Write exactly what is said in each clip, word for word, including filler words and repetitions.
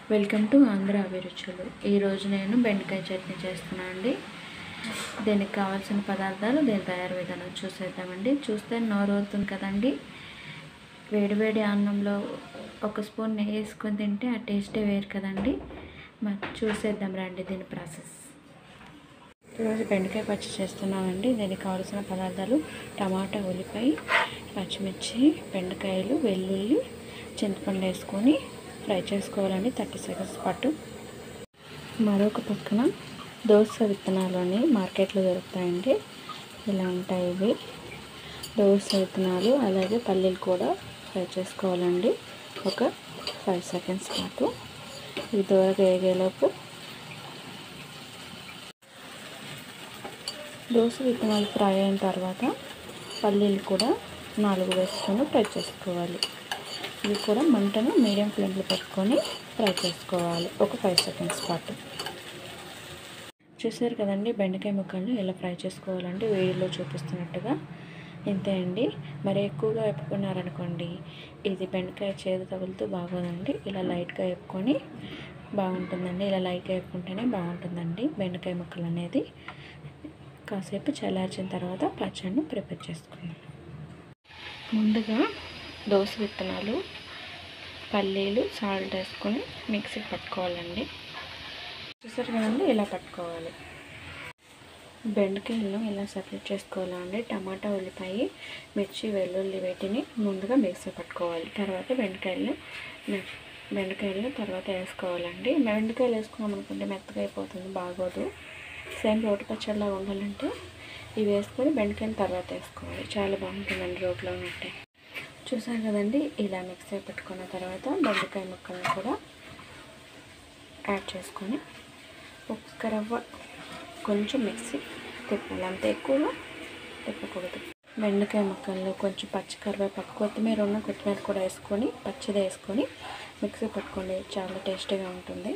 Welcome to Andhra అభిరుచులు. ఈరోజు నేను బెండకాయ చట్నీ చేస్తున్నాను అండి. దీనికి కావాల్సిన పదార్థాలు, దీని తయారు విధానం చూసేద్దామండి. చూస్తే నోరు అవుతుంది కదండి. వేడివేడి అన్నంలో ఒక స్పూన్ నెయ్యి వేసుకొని తింటే ఆ టేస్టే వేరు కదండి. మరి చూసేద్దాం రండి దీని ప్రాసెస్. ఈరోజు బెండకాయ పచ్చడి చేస్తున్నామండి. దీనికి కావాల్సిన పదార్థాలు టమాటా, ఉల్లిపాయ, పచ్చిమిర్చి, బెండకాయలు, వెల్లుల్లి, చింతపండు వేసుకొని ఫ్రై చేసుకోవాలండి థర్టీ సెకండ్స్ పాటు. మరొక పక్కన దోస విత్తనాలు మార్కెట్లో దొరుకుతాయండి. ఇలా ఉంటాయి ఇవి దోస విత్తనాలు. అలాగే పల్లీలు కూడా ఫ్రై చేసుకోవాలండి ఒక ఫైవ్ సెకండ్స్ పాటు. ఇవి దూరగా వేగేలోపు దోస విత్తనాలు ఫ్రై అయిన తర్వాత పల్లీలు కూడా నాలుగు వేసుకొని ఫ్రై చేసుకోవాలి. ఇవి కూడా మంటను మీడియం ఫ్లేమ్లో పెట్టుకొని ఫ్రై చేసుకోవాలి ఒక ఫైవ్ సెకండ్స్ పాటు. చూసారు కదండి బెండకాయ ముక్కలను ఎలా ఫ్రై చేసుకోవాలంటే వీడియోలో చూపిస్తున్నట్టుగా. ఇంతే అండి. మరి ఎక్కువగా వేపుకున్నారనుకోండి ఇది బెండకాయ చేదు తగులుతూ బాగోదండి. ఇలా లైట్గా వేపుకొని బాగుంటుందండి. ఇలా లైట్గా వేపుకుంటేనే బాగుంటుందండి బెండకాయ ముక్కలు అనేది. కాసేపు చల్లార్చిన తర్వాత పచ్చడిని ప్రిపేర్ చేసుకుందాం. ముందుగా దోస విత్తనాలు, పల్లీలు, సాల్ట్ వేసుకొని మిక్సీకి పట్టుకోవాలండి. చూసారు కదండి ఇలా పట్టుకోవాలి. బెండకాయలను ఇలా సపరేట్ చేసుకోవాలండి. టమాటా, ఉల్లిపాయ, మిర్చి, వెల్లుల్లి వీటిని ముందుగా మిక్సీ పట్టుకోవాలి. తర్వాత బెండకాయలను బెండకాయలను తర్వాత వేసుకోవాలండి. బెండకాయలు వేసుకున్నాం అనుకుంటే మెత్తగా అయిపోతుంది, బాగోదు. సేమ్ రోటి పచ్చడిలా ఉండాలంటే ఇవి వేసుకొని బెండకాయలు తర్వాత వేసుకోవాలి. చాలా బాగుంటుందండి రోట్లో ఉన్నట్టే. చూసారు కదండి ఇలా మిక్సీ పెట్టుకున్న తర్వాత బెండకాయ ముక్కలను కూడా యాడ్ చేసుకొని ఒక్క రవ్వ కొంచెం మిక్సీ తిప్పాలి. అంత ఎక్కువగా తిప్పకూడదు. బెండకాయ ముక్కల్లో కొంచెం పచ్చి కరివేపాకు, కొత్తిమీర ఉన్న కొత్తిమీర కూడా వేసుకొని పచ్చిది వేసుకొని మిక్సీ పట్టుకోండి. చాలా టేస్టీగా ఉంటుంది.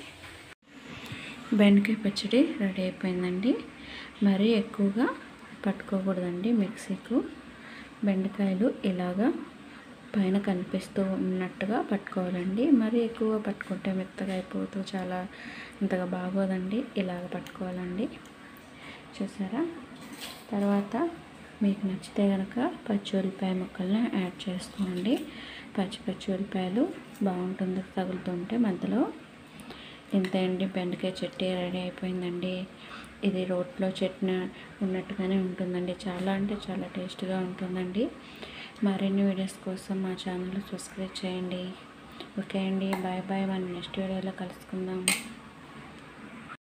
బెండకాయ పచ్చడి రెడీ అయిపోయిందండి. మరీ ఎక్కువగా పట్టుకోకూడదండి మిక్సీకు. బెండకాయలు ఇలాగా పైన కనిపిస్తూ ఉన్నట్టుగా పట్టుకోవాలండి. మరీ ఎక్కువగా పట్టుకుంటే మెత్తగా అయిపోతూ చాలా ఇంతగా బాగోదండి. ఇలాగ పట్టుకోవాలండి. చూసారా? తర్వాత మీకు నచ్చితే కనుక పచ్చి ఉల్లిపాయ ముక్కల్ని యాడ్ చేసుకోండి. పచ్చి పచ్చి ఉల్లిపాయలు బాగుంటుంది తగులుతుంటే మధ్యలో. ఇంతే అండి, బెండకాయ చట్నీ రెడీ అయిపోయిందండి. ఇది రోట్లో చట్నీ ఉన్నట్టుగానే ఉంటుందండి. చాలా అంటే చాలా టేస్ట్గా ఉంటుందండి. మరిన్ని వీడియోస్ కోసం మా ఛానల్ సబ్స్క్రైబ్ చేయండి. ఓకే అండి, బాయ్ బాయ్. మనం నెక్స్ట్ వీడియోలో కలుసుకుందాం.